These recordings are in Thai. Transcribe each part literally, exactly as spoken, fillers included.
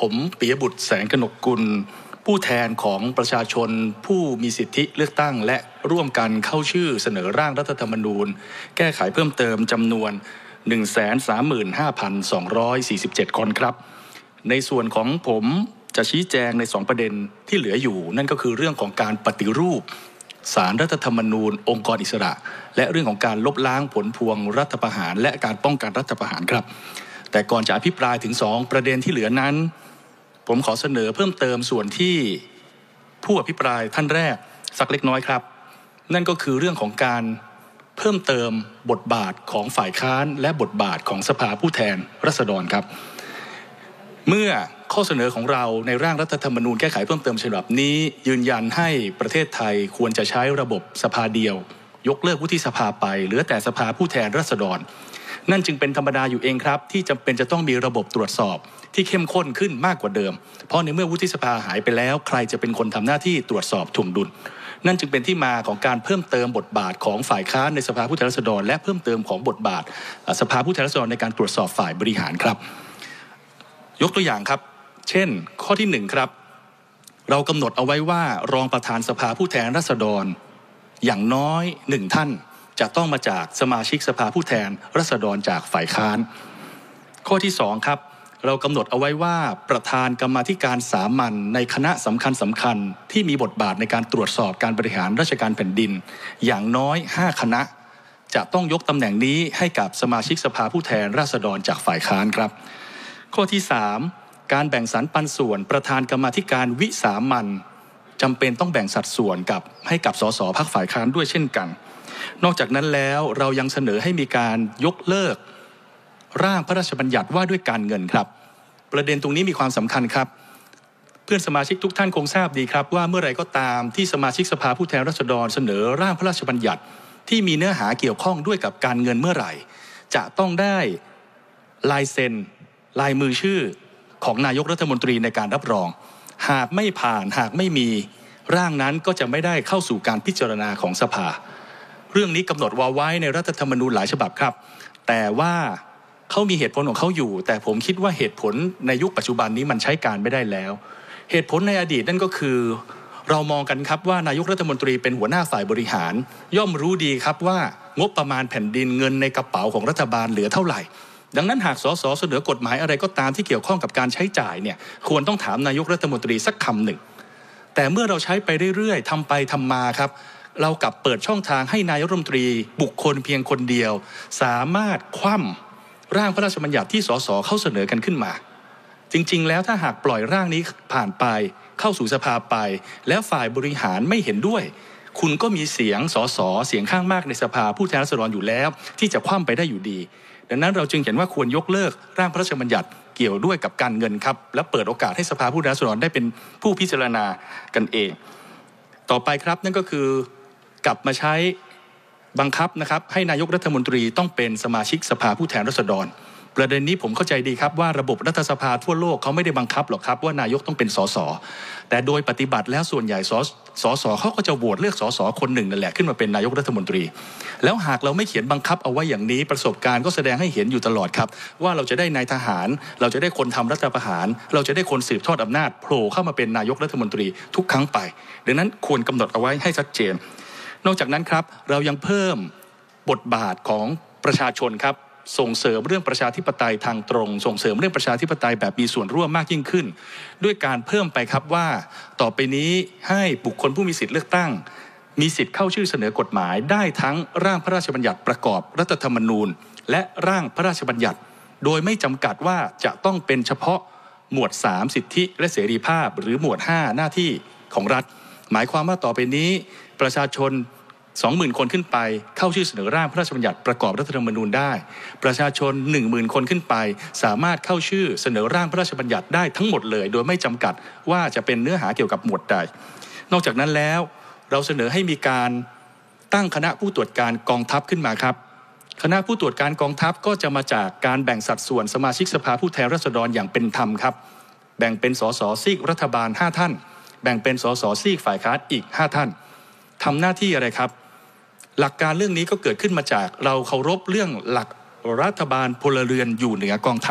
ผมปิยบุตรแสงกนกกุลผู้แทนของประชาชนผู้มีสิทธิเลือกตั้งและร่วมกันเข้าชื่อเสนอร่างรัฐธรรมนูญแก้ไขเพิ่มเติมจำนวน หนึ่งแสนสามหมื่นห้าพันสองร้อยสี่สิบเจ็ด คนครับในส่วนของผมจะชี้แจงในสองประเด็นที่เหลืออยู่นั่นก็คือเรื่องของการปฏิรูปศาลรัฐธรรมนูญองค์กรอิสระและเรื่องของการลบล้างผลพวงรัฐประหารและการป้องกันรัฐประหารครับแต่ก่อนจะอภิปรายถึงสองประเด็นที่เหลือนั้นผมขอเสนอเพิ่มเติมส่วนที่ผู้อภิปรายท่านแรกสักเล็กน้อยครับนั่นก็คือเรื่องของการเพิ่มเติมบทบาทของฝ่ายค้านและบทบาทของสภาผู้แทนราษฎรครับเมื่อข้อเสนอของเราในร่างรัฐธรรมนูญแก้ไขเพิ่มเติมฉบับนี้ยืนยันให้ประเทศไทยควรจะใช้ระบบสภาเดียวยกเลิกวุฒิสภาไปเหลือแต่สภาผู้แทนราษฎรนั่นจึงเป็นธรรมดาอยู่เองครับที่จำเป็นจะต้องมีระบบตรวจสอบที่เข้มข้นขึ้นมากกว่าเดิมเพราะในเมื่อวุฒิสภาหายไปแล้วใครจะเป็นคนทำหน้าที่ตรวจสอบถ่วงดุลนั่นจึงเป็นที่มาของการเพิ่มเติมบทบาทของฝ่ายค้านในสภาผู้แทนราษฎรและเพิ่มเติมของบทบาทสภาผู้แทนราษฎรในการตรวจสอบฝ่ายบริหารครับยกตัวอย่างครับเช่นข้อที่หนึ่งครับเรากำหนดเอาไว้ว่ารองประธานสภาผู้แทนราษฎรอย่างน้อยหนึ่งท่านจะต้องมาจากสมาชิกสภาผู้แทนราษฎรจากฝ่ายค้านข้อที่สองครับเรากำหนดเอาไว้ว่าประธานกรรมาธิการสามัญในคณะสำคัญสำคัญที่มีบทบาทในการตรวจสอบการบริหารราชการแผ่นดินอย่างน้อยห้าคณะจะต้องยกตำแหน่งนี้ให้กับสมาชิกสภาผู้แทนราษฎรจากฝ่ายค้านครับข้อที่สามการแบ่งสรรปันส่วนประธานกรรมาธิการวิสามัญจำเป็นต้องแบ่งสัดส่วนกับให้กับสสพรรคฝ่ายค้านด้วยเช่นกันนอกจากนั้นแล้วเรายังเสนอให้มีการยกเลิกร่างพระราชบัญญัติว่าด้วยการเงินครับประเด็นตรงนี้มีความสำคัญครับเพื่อนสมาชิกทุกท่านคงทราบดีครับว่าเมื่อไรก็ตามที่สมาชิกสภาผู้แทนราษฎรเสนอร่างพระราชบัญญัติที่มีเนื้อหาเกี่ยวข้องด้วยกับการเงินเมื่อไหร่จะต้องได้ลายเซ็นลายมือชื่อของนายกรัฐมนตรีในการรับรองหากไม่ผ่านหากไม่มีร่างนั้นก็จะไม่ได้เข้าสู่การพิจารณาของสภาเรื่องนี้กำหนดไว้ในรัฐธรรมนูญหลายฉบับครับแต่ว่าเขามีเหตุผลของเขาอยู่แต่ผมคิดว่าเหตุผลในยุคปัจจุบันนี้มันใช้การไม่ได้แล้วเหตุผลในอดีตนั่นก็คือเรามองกันครับว่านายกรัฐมนตรีเป็นหัวหน้าฝ่ายบริหารย่อมรู้ดีครับว่างบประมาณแผ่นดินเงินในกระเป๋าของรัฐบาลเหลือเท่าไหร่ดังนั้นหากสสเสนอกฎหมายอะไรก็ตามที่เกี่ยวข้องกับการใช้จ่ายเนี่ยควรต้องถามนายกรัฐมนตรีสักคำหนึ่งแต่เมื่อเราใช้ไปเรื่อยๆทำไปทำมาครับเรากลับเปิดช่องทางให้นายกรัฐมนตรีบุคคลเพียงคนเดียวสามารถคว่ำร่างพระราชบัญญัติที่สสเข้าเสนอกันขึ้นมาจริงๆแล้วถ้าหากปล่อยร่างนี้ผ่านไปเข้าสู่สภาไปแล้วฝ่ายบริหารไม่เห็นด้วยคุณก็มีเสียงสสเสียงข้างมากในสภาผู้แทนราษฎรอยู่แล้วที่จะคว่ำไปได้อยู่ดีดังนั้นเราจึงเห็นว่าควรยกเลิกร่างพระราชบัญญัติเกี่ยวด้วยกับการเงินครับและเปิดโอกาสให้สภาผู้แทนราษฎรได้เป็นผู้พิจารณากันเองต่อไปครับนั่นก็คือกลับมาใช้บังคับนะครับให้นายกรัฐมนตรีต้องเป็นสมาชิกสภาผู้แทนราษฎรประเด็นนี้ผมเข้าใจดีครับว่าระบบรัฐสภาทั่วโลกเขาไม่ได้บังคับหรอกครับว่านายกต้องเป็นสสแต่โดยปฏิบัติแล้วส่วนใหญ่สสสเขาก็จะโหวตเลือกสสคนหนึ่งนั่นแหละขึ้นมาเป็นนายกรัฐมนตรีแล้วหากเราไม่เขียนบังคับเอาไว้อย่างนี้ประสบการณ์ก็แสดงให้เห็นอยู่ตลอดครับว่าเราจะได้นายทหารเราจะได้คนทำรัฐประหารเราจะได้คนสืบทอดอำนาจโผล่เข้ามาเป็นนายกรัฐมนตรีทุกครั้งไปดังนั้นควรกำหนดเอาไว้ให้ชัดเจนนอกจากนั้นครับเรายังเพิ่มบทบาทของประชาชนครับส่งเสริมเรื่องประชาธิปไตยทางตรงส่งเสริมเรื่องประชาธิปไตยแบบมีส่วนร่วมมากยิ่งขึ้นด้วยการเพิ่มไปครับว่าต่อไปนี้ให้บุคคลผู้มีสิทธิ์เลือกตั้งมีสิทธิ์เข้าชื่อเสนอกฎหมายได้ทั้งร่างพระราชบัญญัติประกอบรัฐธรรมนูญและร่างพระราชบัญญัติโดยไม่จำกัดว่าจะต้องเป็นเฉพาะหมวดสามสิทธิและเสรีภาพหรือหมวดห้าหน้าที่ของรัฐหมายความว่าต่อไปนี้ประชาชนสองหมื่นคนขึ้นไปเข้าชื่อเสนอร่างพระราชบัญญัติประกอบรัฐธรรมนูญได้ประชาชน หนึ่งหมื่น คนขึ้นไปสามารถเข้าชื่อเสนอร่างพระราชบัญญัติได้ทั้งหมดเลยโดยไม่จำกัดว่าจะเป็นเนื้อหาเกี่ยวกับหมวดใดนอกจากนั้นแล้วเราเสนอให้มีการตั้งคณะผู้ตรวจการกองทัพขึ้นมาครับคณะผู้ตรวจการกองทัพก็จะมาจากการแบ่งสัดส่วนสมาชิกสภาผู้แทนราษฎรอย่างเป็นธรรมครับแบ่งเป็นสสซีกรัฐบาลห้าท่านแบ่งเป็นสสซีกฝ่ายค้านอีกห้าท่านทำหน้าที่อะไรครับหลักการเรื่องนี้ก็เกิดขึ้นมาจากเราเคารพเรื่องหลักรัฐบาลพลเรือนอยู่เหนือกองทัพ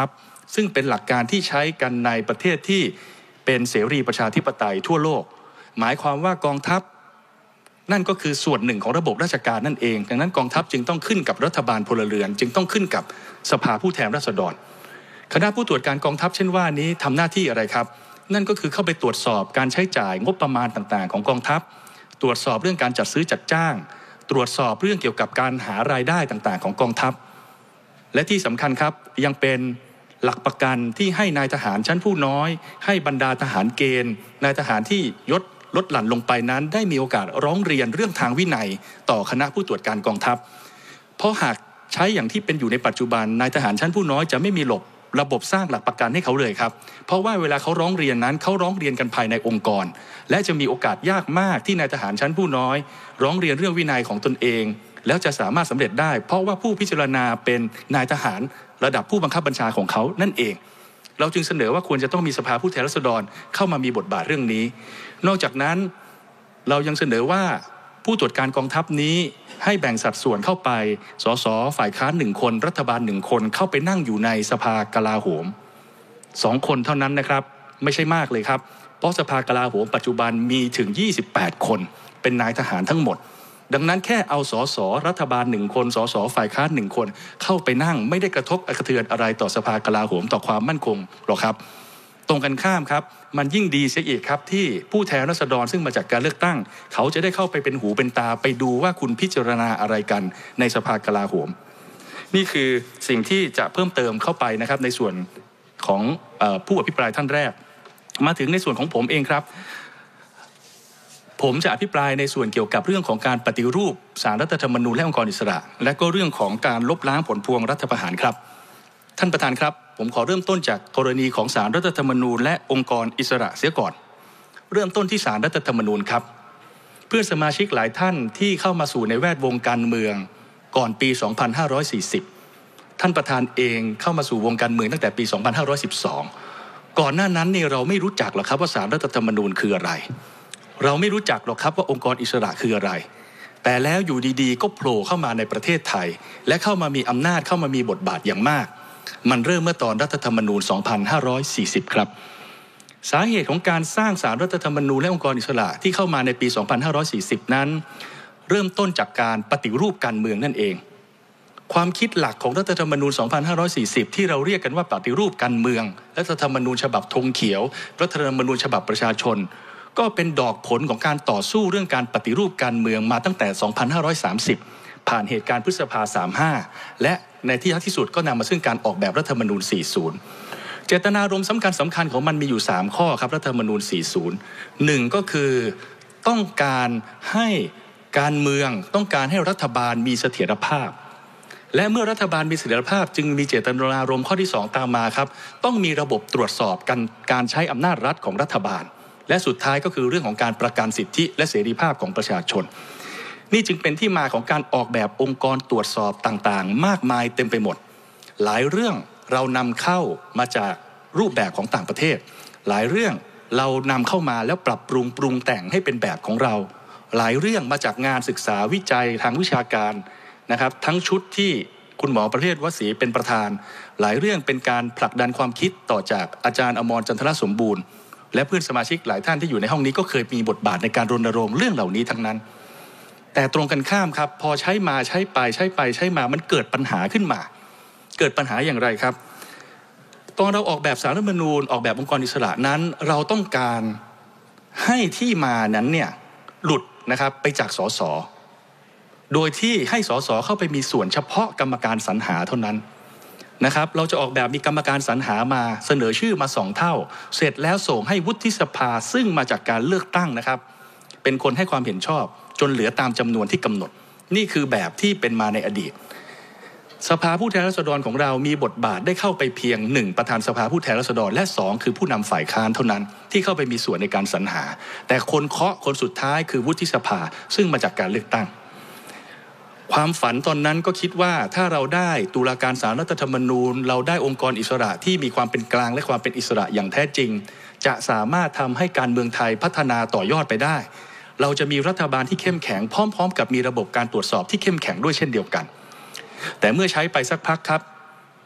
ซึ่งเป็นหลักการที่ใช้กันในประเทศที่เป็นเสรีประชาธิปไตยทั่วโลกหมายความว่ากองทัพนั่นก็คือส่วนหนึ่งของระบบราชการนั่นเองดังนั้นกองทัพจึงต้องขึ้นกับรัฐบาลพลเรือนจึงต้องขึ้นกับสภาผู้แทนราษฎรคณะผู้ตรวจการกองทัพเช่นว่านี้ทำหน้าที่อะไรครับนั่นก็คือเข้าไปตรวจสอบการใช้จ่ายงบประมาณต่างๆของกองทัพตรวจสอบเรื่องการจัดซื้อจัดจ้างตรวจสอบเรื่องเกี่ยวกับการหารายได้ต่างๆของกองทัพและที่สำคัญครับยังเป็นหลักประกันที่ให้นายทหารชั้นผู้น้อยให้บรรดาทหารเกณฑ์นายทหารที่ยศลดหลั่นลงไปนั้นได้มีโอกาสร้องเรียนเรื่องทางวินัยต่อคณะผู้ตรวจการกองทัพเพราะหากใช้อย่างที่เป็นอยู่ในปัจจุบันนายทหารชั้นผู้น้อยจะไม่มีหลบระบบสร้างหลักประกันให้เขาเลยครับเพราะว่าเวลาเขาร้องเรียนนั้นเขาร้องเรียนกันภายในองค์กรและจะมีโอกาสยากมากที่นายทหารชั้นผู้น้อยร้องเรียนเรื่องวินัยของตนเองแล้วจะสามารถสำเร็จได้เพราะว่าผู้พิจารณาเป็นนายทหารระดับผู้บังคับบัญชาของเขานั่นเองเราจึงเสนอว่าควรจะต้องมีสภาผู้แทนราษฎรเข้ามามีบทบาทเรื่องนี้นอกจากนั้นเรายังเสนอว่าผู้ตรวจการกองทัพนี้ให้แบ่งสัดส่วนเข้าไปสสฝ่ายค้านหนึ่งคนรัฐบาลหนึ่งคนเข้าไปนั่งอยู่ในสภากลาโหมสองคนเท่านั้นนะครับไม่ใช่มากเลยครับเพราะสภากลาโหมปัจจุบันมีถึงยี่สิบแปดคนเป็นนายทหารทั้งหมดดังนั้นแค่เอาสสรัฐบาลหนึ่งคนสสฝ่ายค้านหนึ่งคนเข้าไปนั่งไม่ได้กระทบกระเทือนอะไรต่อสภากลาโหมต่อความมั่นคงหรอกครับตรงกันข้ามครับมันยิ่งดีเสียอีกครับที่ผู้แทนราษฎรซึ่งมาจากการเลือกตั้งเขาจะได้เข้าไปเป็นหูเป็นตาไปดูว่าคุณพิจารณาอะไรกันในสภากลาโหมนี่คือสิ่งที่จะเพิ่มเติมเข้าไปนะครับในส่วนของเอ่อผู้อภิปรายท่านแรกมาถึงในส่วนของผมเองครับผมจะอภิปรายในส่วนเกี่ยวกับเรื่องของการปฏิรูปศาลรัฐธรรมนูญและองค์กรอิสระและก็เรื่องของการลบล้างผลพวงรัฐประหารครับท่านประธานครับผมขอเริ่มต้นจากกรณีของศาลรัฐธรรมนูญและองค์กรอิสระเสียก่อนเริ่มต้นที่ศาลรัฐธรรมนูญครับเพื่อนสมาชิกหลายท่านที่เข้ามาสู่ในแวดวงการเมืองก่อนปีสองพันห้าร้อยสี่สิบท่านประธานเองเข้ามาสู่วงการเมืองตั้งแต่ปีสองพันห้าร้อยสิบสองก่อนหน้านั้นเนี่ยเราไม่รู้จักหรอกครับว่าศาลรัฐธรรมนูญคืออะไรเราไม่รู้จักหรอกครับว่าองค์กรอิสระคืออะไรแต่แล้วอยู่ดีๆก็โผล่เข้ามาในประเทศไทยและเข้ามามีอำนาจเข้ามามีบทบาทอย่างมากมันเริ่มเมื่อตอนรัฐธรรมนูญสองพันห้าร้อยสี่สิบครับสาเหตุของการสร้างศาลรัฐธรรมนูญและองค์กรอิสระที่เข้ามาในปีสองพันห้าร้อยสี่สิบนั้นเริ่มต้นจากการปฏิรูปการเมืองนั่นเองความคิดหลักของรัฐธรรมนูญสองพันห้าร้อยสี่สิบที่เราเรียกกันว่าปฏิรูปการเมืองรัฐธรรมนูญฉบับธงเขียวรัฐธรรมนูญฉบับประชาชนก็เป็นดอกผลของการต่อสู้เรื่องการปฏิรูปการเมืองมาตั้งแต่สองพันห้าร้อยสามสิบผ่านเหตุการณ์พฤษภาสามสิบห้าและในที่ที่สุดก็นำมาซึ่งการออกแบบรัฐธรรมนูญสี่สิบเจตนารมณ์สำคัญสำคัญของมันมีอยู่สามข้อครับรัฐธรรมนูญสี่สิบหนึ่งก็คือต้องการให้การเมืองต้องการให้รัฐบาลมีเสถียรภาพและเมื่อรัฐบาลมีเสถียรภาพจึงมีเจตนารมณ์ข้อที่สองตามมาครับต้องมีระบบตรวจสอบกันการใช้อำนาจรัฐของรัฐบาลและสุดท้ายก็คือเรื่องของการประกันสิทธิและเสรีภาพของประชาชนนี่จึงเป็นที่มาของการออกแบบองค์กรตรวจสอบต่างๆมากมายเต็มไปหมดหลายเรื่องเรานำเข้ามาจากรูปแบบของต่างประเทศหลายเรื่องเรานำเข้ามาแล้วปรับปรุงปรุงแต่งให้เป็นแบบของเราหลายเรื่องมาจากงานศึกษาวิจัยทางวิชาการนะครับทั้งชุดที่คุณหมอประเภทวสีเป็นประธานหลายเรื่องเป็นการผลักดันความคิดต่อจากอาจารย์อมรจันทรสมบูรณ์และเพื่อนสมาชิกหลายท่านที่อยู่ในห้องนี้ก็เคยมีบทบาทในการรณรงค์เรื่องเหล่านี้ทั้งนั้นแต่ตรงกันข้ามครับพอใช้มาใช้ไปใช้ไปใช้มามันเกิดปัญหาขึ้นมาเกิดปัญหาอย่างไรครับตอนเราออกแบบสารรัฐธรรมนูญออกแบบองค์กรอิสระนั้นเราต้องการให้ที่มานั้นเนี่ยหลุดนะครับไปจากสสโดยที่ให้สสเข้าไปมีส่วนเฉพาะกรรมการสรรหาเท่านั้นนะครับเราจะออกแบบมีกรรมการสรรหามาเสนอชื่อมาสองเท่าเสร็จแล้วส่งให้วุฒิสภาซึ่งมาจากการเลือกตั้งนะครับเป็นคนให้ความเห็นชอบจนเหลือตามจำนวนที่กำหนดนี่คือแบบที่เป็นมาในอดีตสภาผู้แทนราษฎรของเรามีบทบาทได้เข้าไปเพียงหนึ่งประธานสภาผู้แทนราษฎรและสองคือผู้นำฝ่ายค้านเท่านั้นที่เข้าไปมีส่วนในการสรรหาแต่คนเคาะคนสุดท้ายคือวุฒิสภาซึ่งมาจากการเลือกตั้งความฝันตอนนั้นก็คิดว่าถ้าเราได้ตุลาการศาลรัฐธรรมนูญเราได้องค์กรอิสระที่มีความเป็นกลางและความเป็นอิสระอย่างแท้จริงจะสามารถทำให้การเมืองไทยพัฒนาต่อยอดไปได้เราจะมีรัฐบาลที่เข้มแข็งพร้อมๆกับมีระบบการตรวจสอบที่เข้มแข็งด้วยเช่นเดียวกันแต่เมื่อใช้ไปสักพักครับ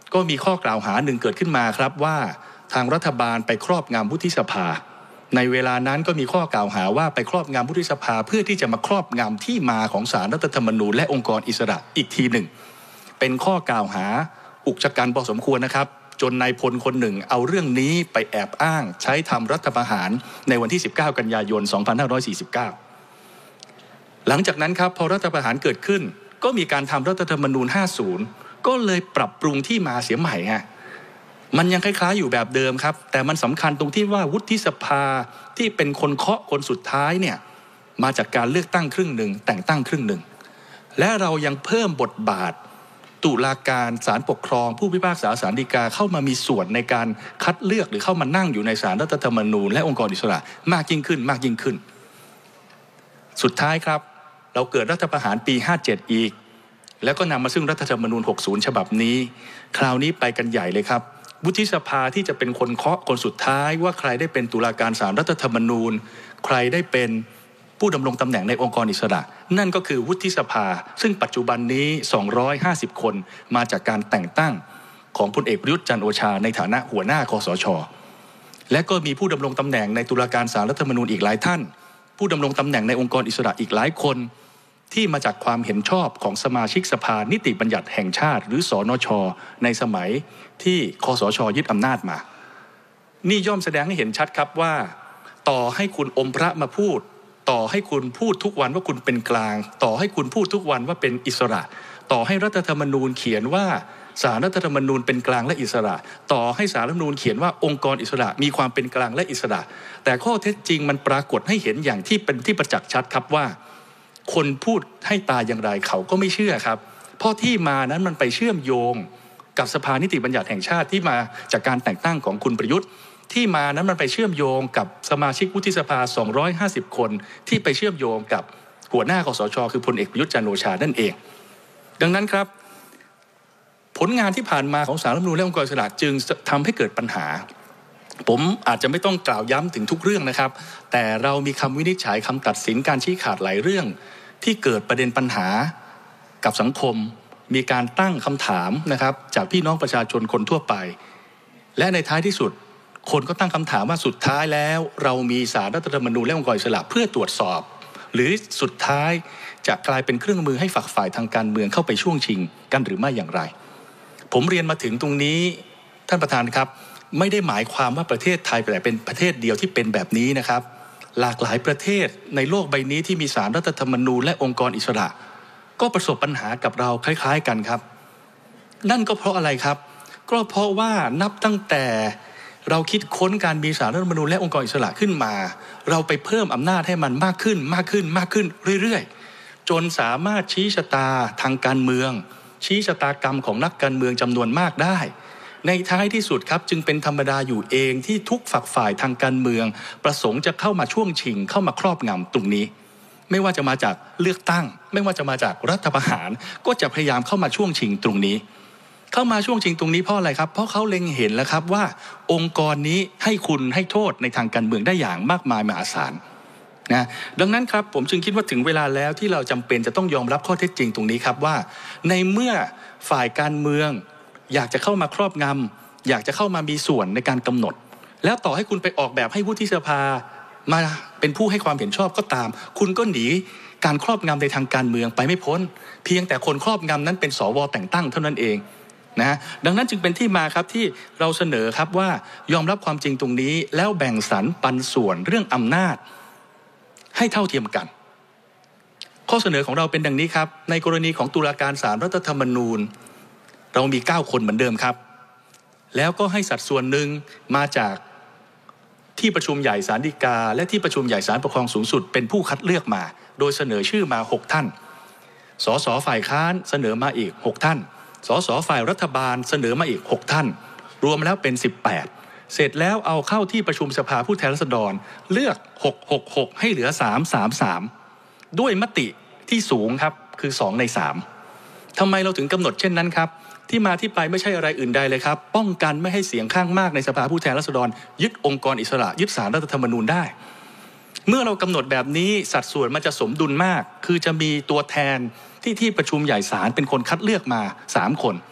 ก็มีข้อกล่าวหาหนึ่งเกิดขึ้นมาครับว่าทางรัฐบาลไปครอบงำวุฒิสภาในเวลานั้นก็มีข้อกล่าวหาว่าไปครอบงำวุฒิสภาเพื่อที่จะมาครอบงำที่มาของศาลรัฐธรรมนูญและองค์กรอิสระอีกทีหนึ่งเป็นข้อกล่าวหาอุกชะกันพอสมควรนะครับจนนายพลคนหนึ่งเอาเรื่องนี้ไปแอบอ้างใช้ทำรัฐประหารในวันที่สิบเก้ากันยายนสองพันห้าร้อยสี่สิบเก้าหลังจากนั้นครับพอรัฐประหารเกิดขึ้นก็มีการทำรัฐธรรมนูญห้าสิบก็เลยปรับปรุงที่มาเสียใหม่ฮะมันยังคล้ายๆอยู่แบบเดิมครับแต่มันสำคัญตรงที่ว่าวุฒิสภาที่เป็นคนเคาะคนสุดท้ายเนี่ยมาจากการเลือกตั้งครึ่งหนึ่งแต่งตั้งครึ่งหนึ่งและเรายังเพิ่มบทบาทตุลาการศาลปกครองผู้พิพากษาศาลฎีกาเข้ามามีส่วนในการคัดเลือกหรือเข้ามานั่งอยู่ในศาลรัฐธรรมนูญและองค์กรอิสระมากยิ่งขึ้นมากยิ่งขึ้นสุดท้ายครับเราเกิดรัฐประหารปีห้าเจ็ดอีกแล้วก็นำมาซึ่งรัฐธรรมนูญหกสิบฉบับนี้คราวนี้ไปกันใหญ่เลยครับวุฒิสภาที่จะเป็นคนเคาะคนสุดท้ายว่าใครได้เป็นตุลาการศาลรัฐธรรมนูญใครได้เป็นผู้ดำรงตำแหน่งในองค์กรอิสระนั่นก็คือวุฒิสภาซึ่งปัจจุบันนี้สองร้อยห้าสิบคนมาจากการแต่งตั้งของพลเอกประยุทธ์จันทร์โอชาในฐานะหัวหน้าคสช.และก็มีผู้ดำรงตำแหน่งในตุลาการศาลรัฐธรรมนูญอีกหลายท่านผู้ดำรงตำแหน่งในองค์กรอิสระอีกหลายคนที่มาจากความเห็นชอบของสมาชิกสภานิติบัญญัติแห่งชาติหรือสนช.ในสมัยที่คสช.ยึดอำนาจมานี่ย่อมแสดงให้เห็นชัดครับว่าต่อให้คุณอมพระมาพูดต่อให้คุณพูดทุกวันว่าคุณเป็นกลางต่อให้คุณพูดทุกวันว่าเป็นอิสระต่อให้รัฐธรรมนูญเขียนว่าศาลรัฐธรรมนูญเป็นกลางและอิสระต่อให้ศาลรัฐธรรมนูญเขียนว่าองค์กรอิสระมีความเป็นกลางและอิสระแต่ข้อเท็จจริงมันปรากฏให้เห็นอย่างที่เป็นที่ประจักษ์ชัดครับว่าคนพูดให้ตายอย่างไรเขาก็ไม่เชื่อครับเพราะที่มานั้นมันไปเชื่อมโยงกับสภานิติบัญญัติแห่งชาติที่มาจากการแต่งตั้งของคุณประยุทธ์ที่มานั้นมันไปเชื่อมโยงกับสมาชิกวุฒิสภาสองร้อยห้าสิบคนที่ไปเชื่อมโยงกับหัวหน้าคสช.คือพลเอกประยุทธ์จันทร์โอชานั่นเองดังนั้นครับผลงานที่ผ่านมาของศาลรัฐธรรมนูญและองค์กรอิสระจึงทำให้เกิดปัญหาผมอาจจะไม่ต้องกล่าวย้ำถึงทุกเรื่องนะครับแต่เรามีคำวินิจฉัยคำตัดสินการชี้ขาดหลายเรื่องที่เกิดประเด็นปัญหากับสังคมมีการตั้งคำถามนะครับจากพี่น้องประชาชนคนทั่วไปและในท้ายที่สุดคนก็ตั้งคำถามว่าสุดท้ายแล้วเรามีศาลรัฐธรรมนูญและองค์กรอิสระเพื่อตรวจสอบหรือสุดท้ายจะกลายเป็นเครื่องมือให้ฝักฝ่ายทางการเมืองเข้าไปช่วงชิงกันหรือไม่อย่างไรผมเรียนมาถึงตรงนี้ท่านประธานครับไม่ได้หมายความว่าประเทศไทยแต่เป็นประเทศเดียวที่เป็นแบบนี้นะครับหลากหลายประเทศในโลกใบนี้ที่มีศาลรัฐธรรมนูญและองค์กรอิสระก็ประสบปัญหากับเราคล้ายๆกันครับนั่นก็เพราะอะไรครับก็เพราะว่านับตั้งแต่เราคิดค้นการมีศาลรัฐธรรมนูญและองค์กรอิสระขึ้นมาเราไปเพิ่มอำนาจให้มันมากขึ้นมากขึ้นมากขึ้นเรื่อยๆจนสามารถชี้ชะตาทางการเมืองชี้ชะตากรรมของนักการเมืองจำนวนมากได้ในท้ายที่สุดครับจึงเป็นธรรมดาอยู่เองที่ทุกฝักฝ่ายทางการเมืองประสงค์จะเข้ามาช่วงชิงเข้ามาครอบงำตรงนี้ไม่ว่าจะมาจากเลือกตั้งไม่ว่าจะมาจากรัฐประหารก็จะพยายามเข้ามาช่วงชิงตรงนี้เข้ามาช่วงชิงตรงนี้เพราะอะไรครับเพราะเขาเล็งเห็นแล้วครับว่าองค์กรนี้ให้คุณให้โทษในทางการเมืองได้อย่างมากมายมหาศาลนะดังนั้นครับผมจึงคิดว่าถึงเวลาแล้วที่เราจำเป็นจะต้องยอมรับข้อเท็จจริงตรงนี้ครับว่าในเมื่อฝ่ายการเมืองอยากจะเข้ามาครอบงำอยากจะเข้ามามีส่วนในการกำหนดแล้วต่อให้คุณไปออกแบบให้วุฒิสภามาเป็นผู้ให้ความเห็นชอบก็ตามคุณก็หนีการครอบงำในทางการเมืองไปไม่พ้นเพียงแต่คนครอบงำนั้นเป็นสวแต่งตั้งเท่านั้นเองนะดังนั้นจึงเป็นที่มาครับที่เราเสนอครับว่ายอมรับความจริงตรงนี้แล้วแบ่งสรรปันส่วนเรื่องอำนาจให้เท่าเทียมกันข้อเสนอของเราเป็นดังนี้ครับในกรณีของตุลาการศาลรัฐธรรมนูญเรามีเก้าคนเหมือนเดิมครับแล้วก็ให้สัดส่วนหนึ่งมาจากที่ประชุมใหญ่ศาลฎีกาและที่ประชุมใหญ่ศาลปกครองสูงสุดเป็นผู้คัดเลือกมาโดยเสนอชื่อมาหกท่านสสฝ่ายค้านเสนอมาอีกหกท่านสสฝ่ายรัฐบาลเสนอมาอีกหกท่านรวมแล้วเป็นสิบแปดเสร็จแล้วเอาเข้าที่ประชุมสภาผู้แทนราษฎรเลือกหก หก หกให้เหลือสาม สาม สามด้วยมติที่สูงครับคือสองในสามทำไมเราถึงกำหนดเช่นนั้นครับที่มาที่ไปไม่ใช่อะไรอื่นใดเลยครับป้องกันไม่ให้เสียงข้างมากในสภาผู้แทนราษฎรยึดองค์กรอิสระยึดศาลรัฐธรรมนูญได้เมื่อเรากำหนดแบบนี้สัดส่วนมันจะสมดุลมากคือจะมีตัวแทนที่ที่ประชุมใหญ่ศาลเป็นคนคัดเลือกมาสามคน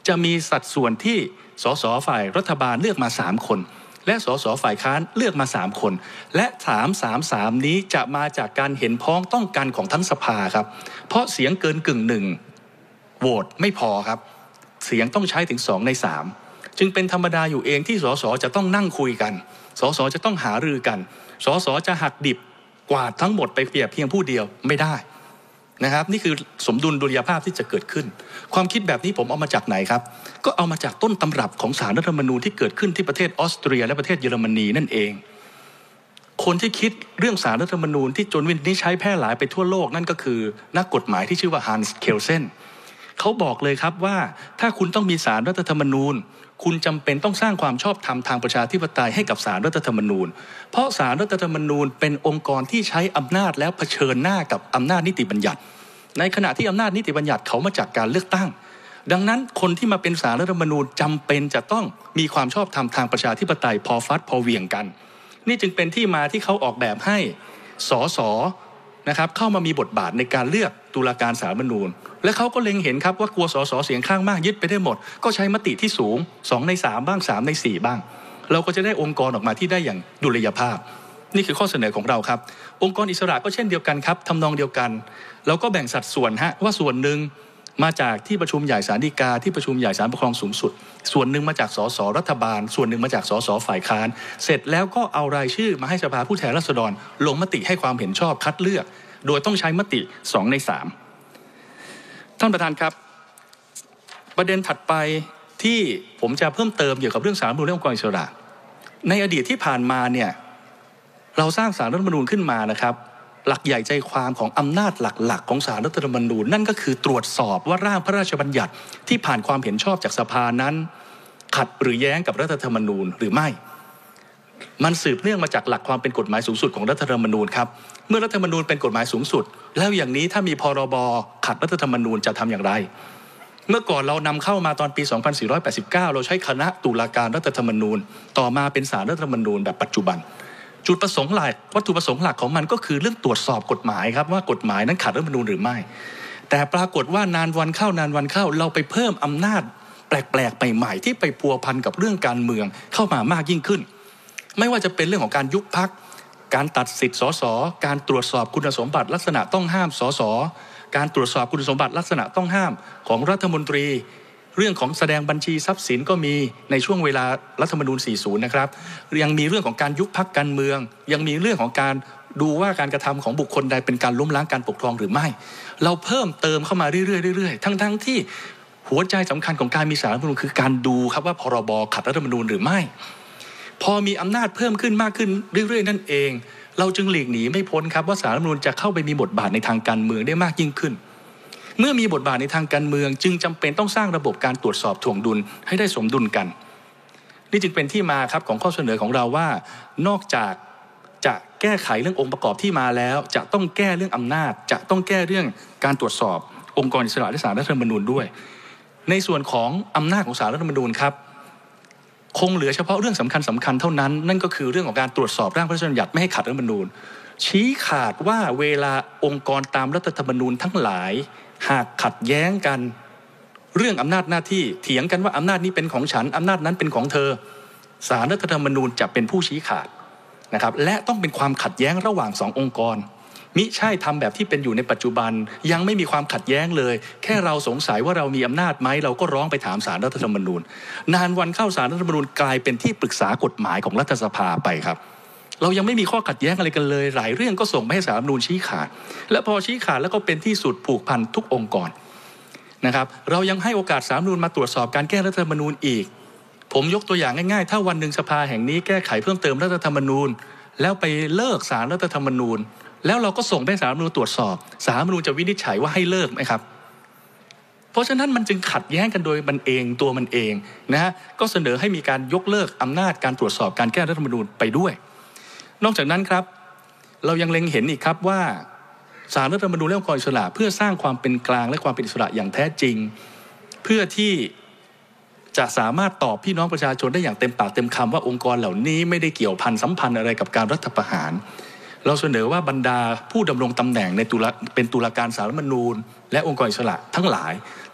จะมีสัดส่วนที่สสฝ่ายรัฐบาลเลือกมาสามคนและสสฝ่ายค้านเลือกมาสามคนและสาม สาม สามนี้จะมาจากการเห็นพ้องต้องกันของทั้งสภาครับเพราะเสียงเกินกึ่งหนึ่งโหวตไม่พอครับเสียงต้องใช้ถึงสองในสามจึงเป็นธรรมดาอยู่เองที่สสจะต้องนั่งคุยกันสสจะต้องหารือกันสสจะหักดิบกวาดทั้งหมดไปเปรียบเพียงผู้เดียวไม่ได้นะครับนี่คือสมดุลดุลยภาพที่จะเกิดขึ้นความคิดแบบนี้ผมเอามาจากไหนครับก็เอามาจากต้นตำรับของศาลรัฐธรรมนูญที่เกิดขึ้นที่ประเทศออสเตรียและประเทศเยอรมนีนั่นเองคนที่คิดเรื่องศาลรัฐธรรมนูญที่จนวันนี้ใช้แพร่หลายไปทั่วโลกนั่นก็คือนักกฎหมายที่ชื่อว่าฮันส์เคลเซนเขาบอกเลยครับว่าถ้าคุณต้องมีศาลรัฐธรรมนูญคุณจำเป็นต้องสร้างความชอบธรรมทางประชาธิปไตยให้กับศาลรัฐธรรมนูญเพราะศาลรัฐธรรมนูญเป็นองค์กรที่ใช้อำนาจแล้วเผชิญหน้ากับอำนาจนิติบัญญัติในขณะที่อำนาจนิติบัญญัติเขามาจากการเลือกตั้งดังนั้นคนที่มาเป็นศาลรัฐธรรมนูญจำเป็นจะต้องมีความชอบธรรมทางประชาธิปไตยพอฟัดพอเหวี่ยงกันนี่จึงเป็นที่มาที่เขาออกแบบให้สสนะครับเข้ามามีบทบาทในการเลือกตุลาการศาลรัฐธรรมนูญและเขาก็เล็งเห็นครับว่ากลัวสสเสียงข้างมากยึดไปได้หมดก็ใช้มติที่สูงสองในสามบ้างสามในสี่บ้างเราก็จะได้องค์กรออกมาที่ได้อย่างดุลยภาพนี่คือข้อเสนอของเราครับองค์กรอิสระก็เช่นเดียวกันครับทำนองเดียวกันเราก็แบ่งสัดส่วนฮะว่าส่วนหนึ่งมาจากที่ประชุมใหญ่ศาลฎีกาที่ประชุมใหญ่ศาลปกครองสูงสุดส่วนหนึ่งมาจากสสรัฐบาลส่วนหนึ่งมาจากสสฝ่ายค้านเสร็จแล้วก็เอารายชื่อมาให้สภาผู้แทนราษฎรลงมติให้ความเห็นชอบคัดเลือกโดยต้องใช้มติสองในสามท่านประธานครับประเด็นถัดไปที่ผมจะเพิ่มเติมเกี่ยวกับเรื่องศาลรัฐธรรมนูญและองค์กรอิสระในอดีตที่ผ่านมาเนี่ยเราสร้างศาลรัฐธรรมนูญขึ้นมานะครับหลักใหญ่ใจความของอำนาจหลักๆของศาลรัฐธรรมนูญนั่นก็คือตรวจสอบว่าร่างพระราชบัญญัติที่ผ่านความเห็นชอบจากสภานั้นขัดหรือแย้งกับรัฐธรรมนูญหรือไม่มันสืบเนื่องมาจากหลักความเป็นกฎหมายสูงสุดของรัฐธรรมนูญครับเมื่อรัฐธรรมนูญเป็นกฎหมายสูงสุดแล้วอย่างนี้ถ้ามีพรบขัดรัฐธรรมนูญจะทำอย่างไรเมื่อก่อนเรานำเข้ามาตอนปี สองพันสี่ร้อยแปดสิบเก้า เราใช้คณะตุลาการรัฐธรรมนูญต่อมาเป็นศาลรัฐธรรมนูญแบบปัจจุบันจุดประสงค์หลักวัตถุประสงค์หลักของมันก็คือเรื่องตรวจสอบกฎหมายครับว่ากฎหมายนั้นขัดรัฐธรรมนูญหรือไม่แต่ปรากฏว่านานวันเข้านานวันเข้าเราไปเพิ่มอำนาจแปลกๆใหม่ๆที่ไปพัวพันกับเรื่องการเมืองเข้ามามากยิ่งขึ้นไม่ว่าจะเป็นเรื่องของการยุบพรรคการตัดสิทธิ์สสการตรวจสอบคุณสมบัติลักษณะต้องห้ามสสการตรวจสอบคุณสมบัติลักษณะต้องห้ามของรัฐมนตรีเรื่องของแสดงบัญชีทรัพย์สินก็มีในช่วงเวลารัฐธรรมนูญสี่สิบนะครับยังมีเรื่องของการยุบพรรคการเมืองยังมีเรื่องของการดูว่าการกระทำของบุคคลใดเป็นการล้มล้างการปกครองหรือไม่เราเพิ่มเติมเข้ามาเรื่อยๆเรื่อยๆทั้งๆที่หัวใจสำคัญของการมีศาลรัฐธรรมนูญคือการดูครับว่าพรบขัดรัฐธรรมนูญหรือไม่พอมีอำนาจเพิ่มขึ้นมากขึ้นเรื่อยๆนั่นเองเราจึงหลีกหนีไม่พ้นครับว่าศาลรัฐธรรมนูญจะเข้าไปมีบทบาทในทางการเมืองได้มากยิ่งขึ้นเมื่อมีบทบาทในทางการเมืองจึงจำเป็นต้องสร้างระบบการตรวจสอบถ่วงดุลให้ได้สมดุลกันนี่จึงเป็นที่มาครับของข้อเสนอของเราว่านอกจากจะแก้ไขเรื่ององค์ประกอบที่มาแล้วจะต้องแก้เรื่องอำนาจจะต้องแก้เรื่องการตรวจสอบองค์กรอิสระและศาลรัฐธรรมนูญด้วยในส่วนของอำนาจของศาลรัฐธรรมนูญครับคงเหลือเฉพาะเรื่องสำคัญสำคัญเท่านั้นนั่นก็คือเรื่องของการตรวจสอบร่างพระราชบัญญัติไม่ให้ขัดรัฐธรรมนูญชี้ขาดว่าเวลาองค์กรตามรัฐธรรมนูญทั้งหลายหากขัดแย้งกันเรื่องอำนาจหน้าที่เถียงกันว่าอำนาจนี้เป็นของฉันอำนาจนั้นเป็นของเธอศาลรัฐธรรมนูญจะเป็นผู้ชี้ขาดนะครับและต้องเป็นความขัดแย้งระหว่างสององค์กรมิใช่ทำแบบที่เป็นอยู่ในปัจจุบันยังไม่มีความขัดแย้งเลยแค่เราสงสัยว่าเรามีอำนาจไหมเราก็ร้องไปถามศาลรัฐธรรมนูญนานวันเข้าศาลรัฐธรรมนูญกลายเป็นที่ปรึกษากฎหมายของรัฐสภาไปครับเรายังไม่มีข้อขัดแย้งอะไรกันเลยหลายเรื่องก็ส่งไปให้ศาลรัฐธรรมนูญชี้ขาดและพอชี้ขาดแล้วก็เป็นที่สุดผูกพันทุกองค์กรนะครับเรายังให้โอกาสศาลรัฐธรรมนูญมาตรวจสอบการแก้รัฐธรรมนูญอีกผมยกตัวอย่างง่ายๆถ้าวันหนึ่งสภาแห่งนี้แก้ไขเพิ่มเติมรัฐธรรมนูญแล้วไปเลิกศาลรัฐธรรมนูญแล้วเราก็ส่งไปศาลรัฐธรรมนูญตรวจสอบศาลรัฐธรรมนูญจะวินิจฉัยว่าให้เลิกไหมครับเพราะฉะนั้นมันจึงขัดแย้งกันโดยมันเองตัวมันเองนะฮะก็เสนอให้มีการยกเลิกอำนาจการตรวจสอบการแก้รัฐธรรมนูญไปด้วยนอกจากนั้นครับเรายังเล็งเห็นอีกครับว่าศาลรัฐธรรมนูญและองค์กรอิสระเพื่อสร้างความเป็นกลางและความเป็นอิสระอย่างแท้จริงเพื่อที่จะสามารถตอบพี่น้องประชาชนได้อย่างเต็มปากเต็มคำว่าองค์กรเหล่านี้ไม่ได้เกี่ยวพันสัมพันธ์อะไรกับการรัฐประหารเราเสนอว่าบรรดาผู้ดำรงตำแหน่งในตุลาเป็นตุลาการศาลรัฐธรรมนูญและองค์กรอิสระทั้งหลาย